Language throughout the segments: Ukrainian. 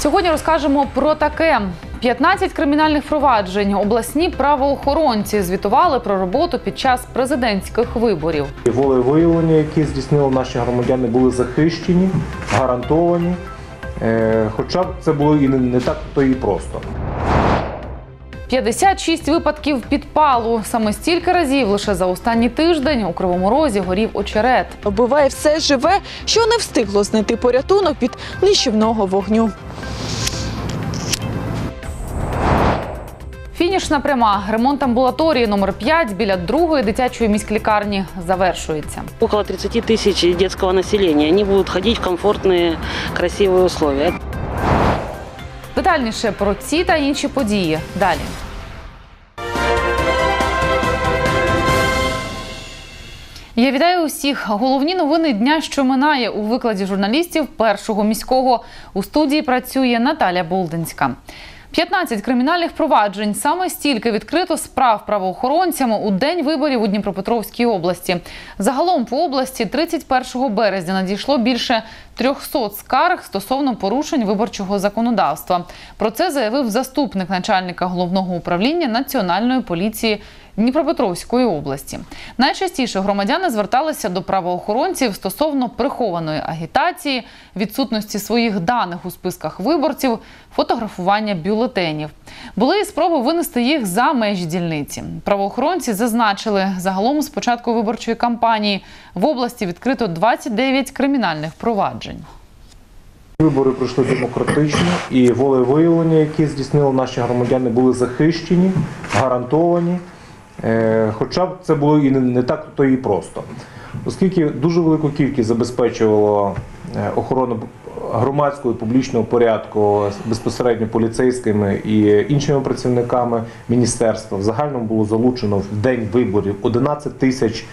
Сьогодні розкажемо про таке. 15 кримінальних проваджень. Обласні правоохоронці звітували про роботу під час президентських виборів. Волевиявлення, які здійснили наші громадяни, були захищені, гарантовані. Хоча це було і не так то і просто. 56 випадків підпалу. Саме стільки разів лише за останній тиждень у Кривому Розі горів очерет. Вбиває все живе, що не встигло знайти порятунок від нищівного вогню. Фінішна пряма. Ремонт амбулаторії номер 5 біля 2-ї дитячої міськлікарні завершується. Около 30 тысяч детского населения. Они будут ходить в комфортные, красивые условия. Детальніше про ці та інші події далі. Я вітаю усіх. Головні новини дня, що минає, у викладі журналістів Першого міського. У студії працює Наталя Болдинська. 15 кримінальних проваджень. Саме стільки відкрито справ правоохоронцями у день виборів у Дніпропетровській області. Загалом по області 31 березня надійшло більше 300 скарг стосовно порушень виборчого законодавства. Про це заявив заступник начальника Головного управління Національної поліції Дніпропетровської області. Найчастіше громадяни зверталися до правоохоронців стосовно прихованої агітації, відсутності своїх даних у списках виборців, фотографування бюлетенів. Були і спроби винести їх за межі дільниці. Правоохоронці зазначили, загалом з початку виборчої кампанії в області відкрито 29 кримінальних проваджень. Вибори пройшли демократично і волевиявлення, які здійснили наші громадяни, були захищені, гарантовані. Хоча це було і не так то і просто. Оскільки дуже велику кількість забезпечувало охорону громадського і публічного порядку безпосередньо поліцейськими і іншими працівниками міністерства. В загальному було залучено в день виборів 11 тисяч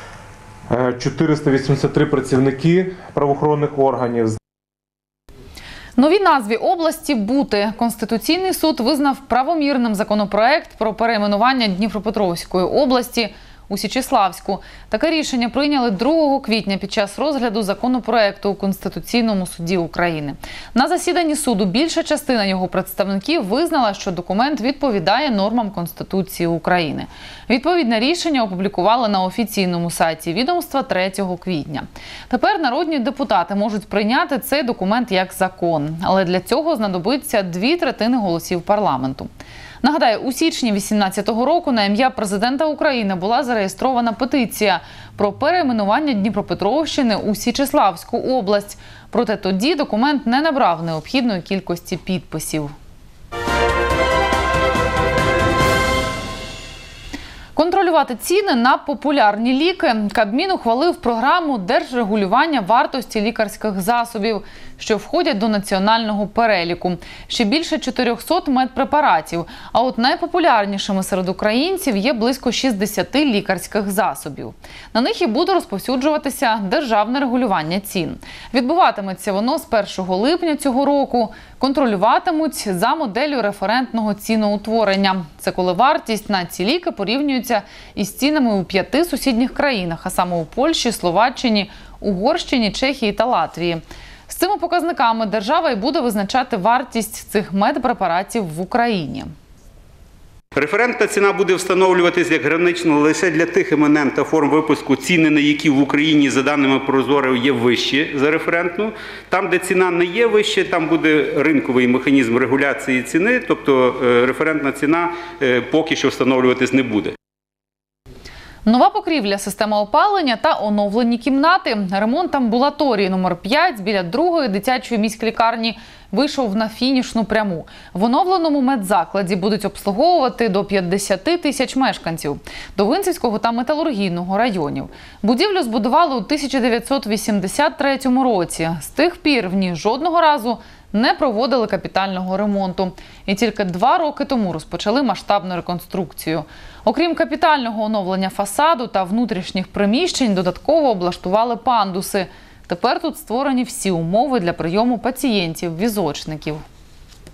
483 працівники правоохоронних органів. Новій назві області бути. Конституційний суд визнав правомірним законопроект про перейменування Дніпропетровської області у Січеславську. Таке рішення прийняли 2 квітня під час розгляду законопроекту у Конституційному суді України. На засіданні суду більша частина його представників визнала, що документ відповідає нормам Конституції України. Відповідне рішення опублікували на офіційному сайті відомства 3 квітня. Тепер народні депутати можуть прийняти цей документ як закон, але для цього знадобиться 2/3 голосів парламенту. Нагадаю, у січні 2018 року на ім'я президента України була зареєстрована петиція про перейменування Дніпропетровщини у Січеславську область. Проте тоді документ не набрав необхідної кількості підписів. Контролювати ціни на популярні ліки. Кабмін ухвалив програму держрегулювання вартості лікарських засобів, що входять до національного переліку. Ще більше 400 медпрепаратів. А от найпопулярнішими серед українців є близько 60 лікарських засобів. На них і буде розповсюджуватися державне регулювання цін. Відбуватиметься воно з 1 липня цього року. Контролюватимуть за моделлю референтного ціноутворення. Це коли вартість на ці ліки порівнюється із цінами у 5 сусідніх країнах, а саме у Польщі, Словаччині, Угорщині, Чехії та Латвії. З цими показниками держава і буде визначати вартість цих медпрепаратів в Україні. Референтна ціна буде встановлюватись як гранична лише для тих іменем та форм випуску, ціни на які в Україні, за даними Прозоро, є вищі за референтну. Там, де ціна не є вища, там буде ринковий механізм регуляції ціни, тобто референтна ціна поки що встановлюватись не буде. Нова покрівля, система опалення та оновлені кімнати. Ремонт амбулаторії номер 5 біля 2-ї дитячої міськлікарні вийшов на фінішну пряму. В оновленому медзакладі будуть обслуговувати до 50 тисяч мешканців Довгинцівського та Металургійного районів. Будівлю збудували у 1983 році. З тих пір в ній жодного разу не проводили капітального ремонту. І тільки 2 роки тому розпочали масштабну реконструкцію. Окрім капітального оновлення фасаду та внутрішніх приміщень, додатково облаштували пандуси. Тепер тут створені всі умови для прийому пацієнтів-візочників.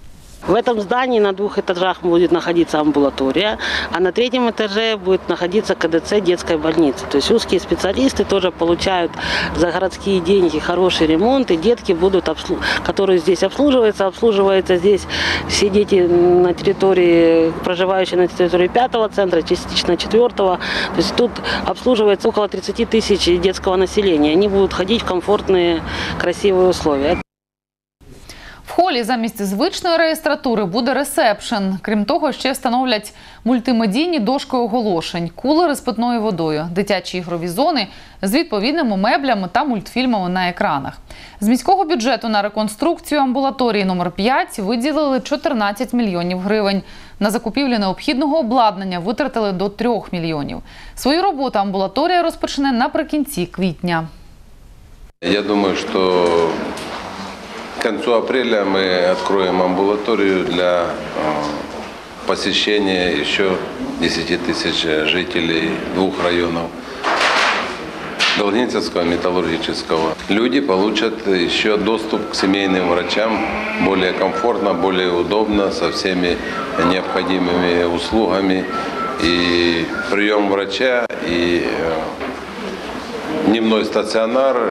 В этом здании на 2 этажах будет находиться амбулатория, а на 3-м этаже будет находиться КДЦ детской больницы. То есть узкие специалисты тоже получают за городские деньги хороший ремонт, и детки будут, которые здесь обслуживаются здесь все дети на территории, проживающие на территории 5-го центра, частично 4-го. То есть тут обслуживается около 30 тысяч детского населения. Они будут ходить в комфортные, красивые условия. В холі замість звичної реєстратури буде ресепшн. Крім того, ще встановлять мультимедійні дошки оголошень, кулери з питною водою, дитячі ігрові зони з відповідними меблями та мультфільмами на екранах. З міського бюджету на реконструкцію амбулаторії номер 5 виділили 14 мільйонів гривень. На закупівлю необхідного обладнання витратили до 3 мільйонів. Свою роботу амбулаторія розпочне наприкінці квітня. Я думаю, что к концу апреля мы откроем амбулаторию для посещения еще 10 тысяч жителей 2 районов Долгинцевского, Металлургического. Люди получат еще доступ к семейным врачам более комфортно, более удобно, со всеми необходимыми услугами. И прием врача, и дневной стационар.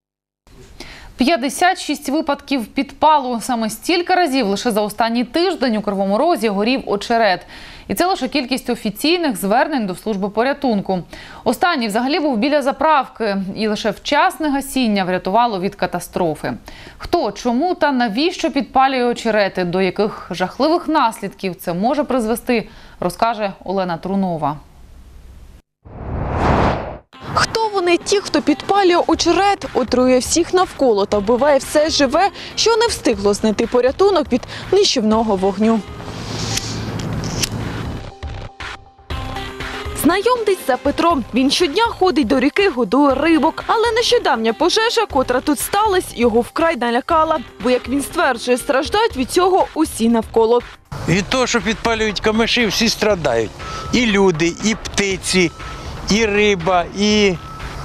56 випадків підпалу. Саме стільки разів лише за останній тиждень у Кривому Розі горів очерет. І це лише кількість офіційних звернень до служби порятунку. Останній взагалі був біля заправки. І лише вчасне гасіння врятувало від катастрофи. Хто, чому та навіщо підпалює очерети, до яких жахливих наслідків це може призвести, розкаже Олена Трунова. Хто вони ті, хто підпалює очерет, отрує всіх навколо та вбиває все живе, що не встигло знайти порятунок від нищівного вогню? Знайомтеся Петро. Він щодня ходить до ріки, годує рибок. Але нещодавня пожежа, котра тут сталася, його вкрай налякала. Бо, як він стверджує, страждають від цього усі навколо. Від того, що підпалюють камиші, всі страдають. І люди, і птиці, і риба, і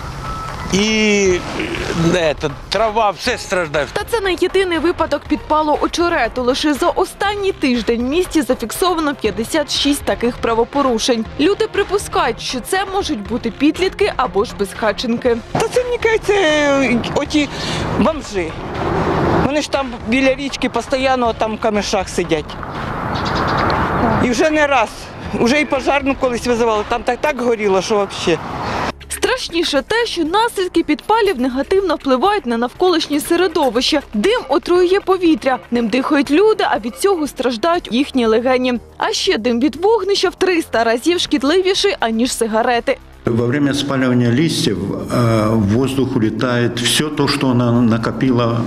трава, все страждає. Та це не єдиний випадок підпалу очерету. Лише за останній тиждень в місті зафіксовано 56 таких правопорушень. Люди припускають, що це можуть бути підлітки або ж безхатченки. Та це, мені кажеться, оті бомжи. Вони ж там біля річки постійно там в камешах сидять. І вже не раз. Уже і пожарну колись визивали, там так горіло, що взагалі. Страшніше те, що наслідки підпалів негативно впливають на навколишнє середовище. Дим отруює повітря, ним дихають люди, а від цього страждають їхні легені. А ще дим від вогнища в 300 разів шкідливіший, аніж сигарети. Во время спаливания листьев в воздух улетает все то, что она накопила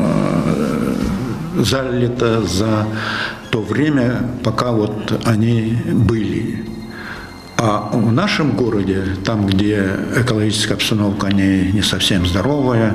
за лето, за то время, пока вот они были. А в нашем городе, там, где экологическая обстановка не совсем здоровая,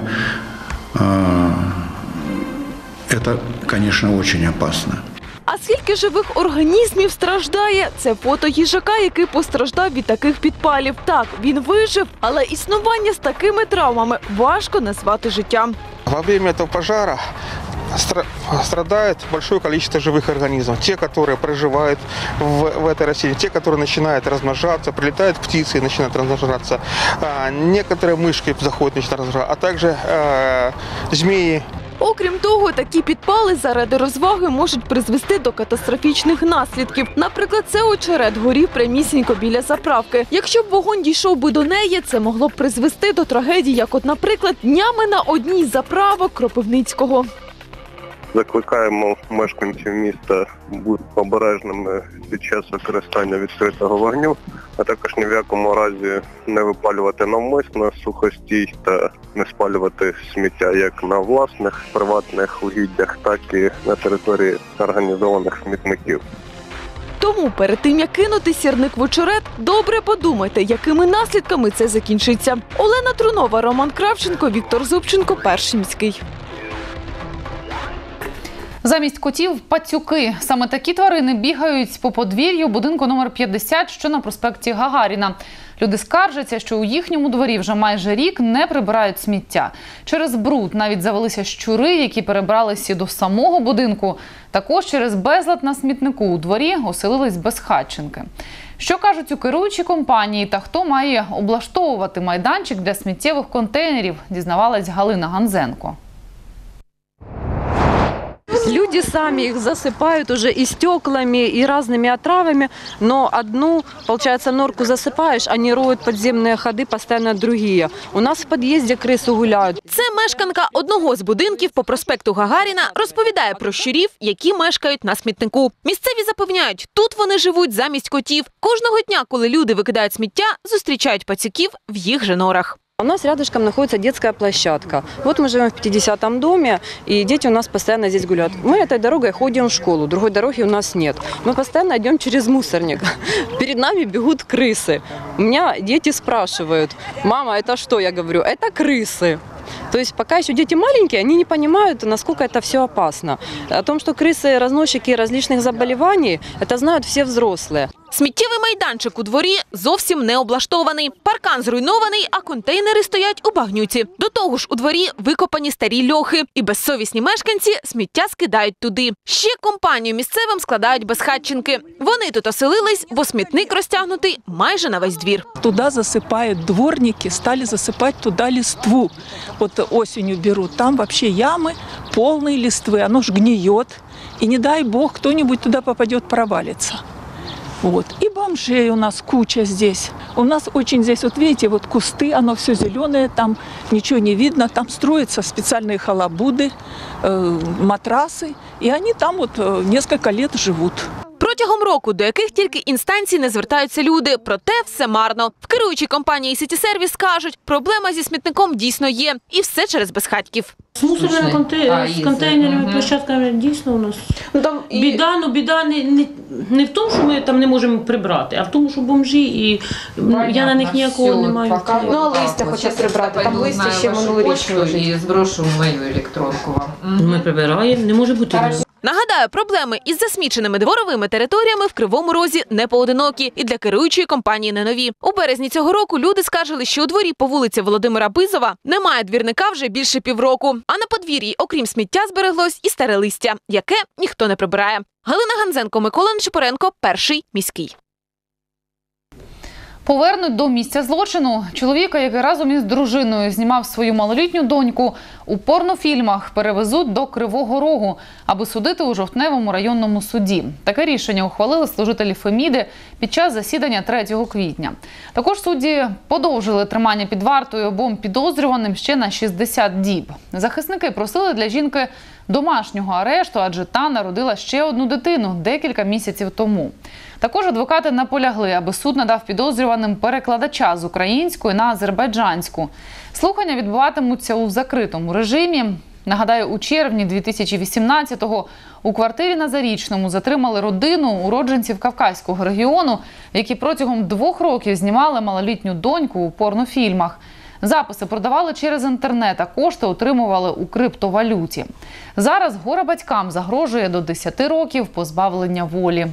это, конечно, очень опасно. А скільки живих організмів страждає? Це фото їжака, який постраждав від таких підпалів. Так, він вижив, але існування з такими травмами важко назвати життям. Во время этого пожара страдает большое количество живых организмов. Те, которые проживают в этой растении, те, которые начинают размножаться, прилетают птицы и начинают размножаться. Некоторые мышки заходят, начинают размножаться, а также змеи. Окрім того, такі підпали заради розваги можуть призвести до катастрофічних наслідків. Наприклад, це очерет горів прямісінько біля заправки. Якщо б вогонь дійшов би до неї, це могло б призвести до трагедії, як от, наприклад, днями на одній з заправок Кропивницького. Закликаємо мешканців міста бути обережними під час використання відкритого вогню, а також ні в якому разі не випалювати навмисно сухостій та не спалювати сміття як на власних приватних угіддях, так і на території організованих смітників. Тому перед тим, як кинути сірник в очерет, добре подумайте, якими наслідками це закінчиться. Олена Трунова, Роман Кравченко, Віктор Зубченко, Перший міський. Замість котів – пацюки. Саме такі тварини бігають по подвір'ю будинку номер 50, що на проспекті Гагаріна. Люди скаржаться, що у їхньому дворі вже майже рік не прибирають сміття. Через бруд навіть завелися щури, які перебралися до самого будинку. Також через безлад на смітнику у дворі оселились безхатченки. Що кажуть у керуючій компанії та хто має облаштовувати майданчик для сміттєвих контейнерів, дізнавалась Галина Ганзенко. Люди сами их засыпают уже и стеклами, и разными отравами, но одну, получается, норку засыпаешь, они роют подземные ходы, постоянно другие. У нас в під'їзді криси гуляють. Це мешканка одного з будинків по проспекту Гагаріна розповідає про щурів, які мешкають на смітнику. Місцеві запевняють, тут вони живуть замість котів. Кожного дня, коли люди викидають сміття, зустрічають пацюків в їх же норах. У нас рядышком находится детская площадка. Вот мы живем в 50-м доме, и дети у нас постоянно здесь гуляют. Мы этой дорогой ходим в школу, другой дороги у нас нет. Мы постоянно идем через мусорник. Перед нами бегут крысы. У меня дети спрашивают: мама, это что? Я говорю, это крысы. То есть пока еще дети маленькие, они не понимают, насколько это все опасно. О том, что крысы разносчики различных заболеваний, это знают все взрослые. Сміттєвий майданчик у дворі зовсім не облаштований. Паркан зруйнований, а контейнери стоять у багнюці. До того ж, у дворі викопані старі льохи. І безсовісні мешканці сміття скидають туди. Ще компанію місцевим складають безхатченки. Вони тут оселились, бо смітник розтягнутий майже на весь двір. Туда засыпают дворники, стали засыпать туда листву. Вот осенью берут, там вообще ямы полные листвы, оно ж гниет. И не дай бог, кто-нибудь туда попадет, провалится. Вот. И бомжей у нас куча здесь. У нас очень здесь, вот видите, вот кусты, оно все зеленое, там ничего не видно. Там строятся специальные халабуды, матрасы, и они там вот несколько лет живут. Протягом року до яких тільки інстанцій не звертаються люди, проте все марно. В керуючій компанії «Сіті-сервіс» кажуть, проблема зі смітником дійсно є. І все через безхатьків. З мусорними контейнерами, площадками дійсно у нас біда. Ну, біда не в тому, що ми там не можемо прибрати, а в тому, що бомжі, і я на них ніякого не маю. Ну, а листя хочуть прибрати, там листя ще минулорічні лежить. І зброшу мою електронку вам. Ми прибираємо, не може бути. Нагадаю, проблеми із засміченими дворовими територіями в Кривому Розі не поодинокі і для керуючої компанії не нові. У березні цього року люди скаржили, що у дворі по вулиці Володимира Бизова немає двірника вже більше півроку. А на подвір'ї, окрім сміття, збереглось і старе листя, яке ніхто не прибирає. Галина Ганзенко, Микола Нечипоренко, Перший міський. Повернуть до місця злочину. Чоловіка, який разом із дружиною знімав свою малолітню доньку, у порнофільмах перевезуть до Кривого Рогу, аби судити у Жовтневому районному суді. Таке рішення ухвалили служителі Феміди під час засідання 3 квітня. Також судді подовжили тримання під вартою обом підозрюваним ще на 60 діб. Захисники просили для жінки домашнього арешту, адже та народила ще одну дитину декілька місяців тому. Також адвокати наполягли, аби суд надав підозрюваним перекладача з української на азербайджанську. Слухання відбуватимуться у закритому режимі. Нагадаю, у червні 2018-го у квартирі на Зарічному затримали родину уродженців Кавказького регіону, які протягом 2 років знімали малолітню доньку у порнофільмах. Записи продавали через інтернет, а кошти отримували у криптовалюті. Зараз горе-батькам загрожує до 10 років позбавлення волі.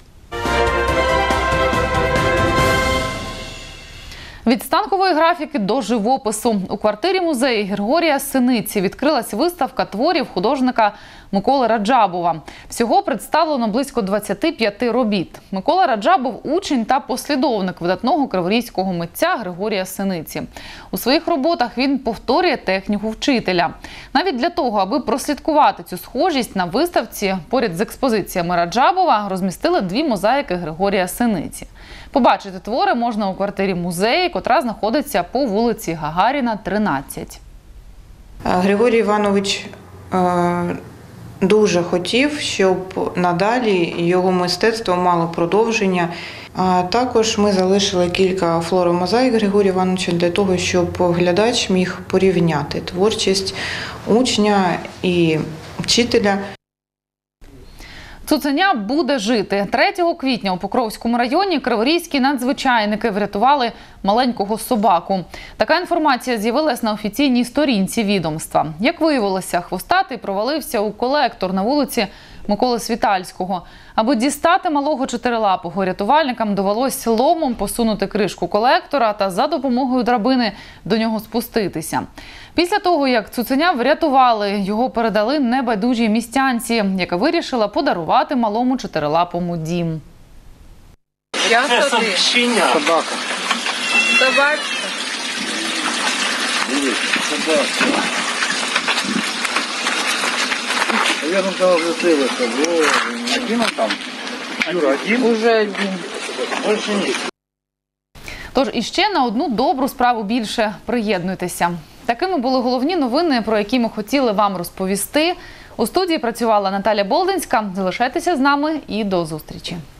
Від станкової графіки до живопису. У квартирі музею Григорія Синиці відкрилась виставка творів художника Миколи Раджабова. Всього представлено близько 25 робіт. Микола Раджабов – учень та послідовник видатного криворізького митця Григорія Синиці. У своїх роботах він повторює техніку вчителя. Навіть для того, аби прослідкувати цю схожість, на виставці поряд з експозиціями Раджабова розмістили 2 мозаїки Григорія Синиці. Побачити твори можна у квартирі музею, котра знаходиться по вулиці Гагаріна, 13. Григорій Іванович дуже хотів, щоб надалі його мистецтво мало продовження. Також ми залишили кілька флоромозаїк Григорія Івановича для того, щоб глядач міг порівняти творчість учня і вчителя. Цуценя буде жити. 3 квітня у Покровському районі криворізькі надзвичайники врятували маленького собаку. Така інформація з'явилась на офіційній сторінці відомства. Як виявилося, хвостатий провалився у колектор на вулиці Миколи Світальського. Аби дістати малого чотирилапого, рятувальникам довелось ломом посунути кришку колектора та за допомогою драбини до нього спуститися. Після того, як цуценя врятували, його передали небайдужій містянці, яка вирішила подарувати малому чотирилапому дім. Це собака. Собака. Собака. Наверное, там засылка. Один он там? Юра, один? Уже один. Больше нет. Тож іще на одну добру справу більше приєднуйтеся. Такими були головні новини, про які ми хотіли вам розповісти. У студії працювала Наталя Болдинська. Залишайтеся з нами і до зустрічі.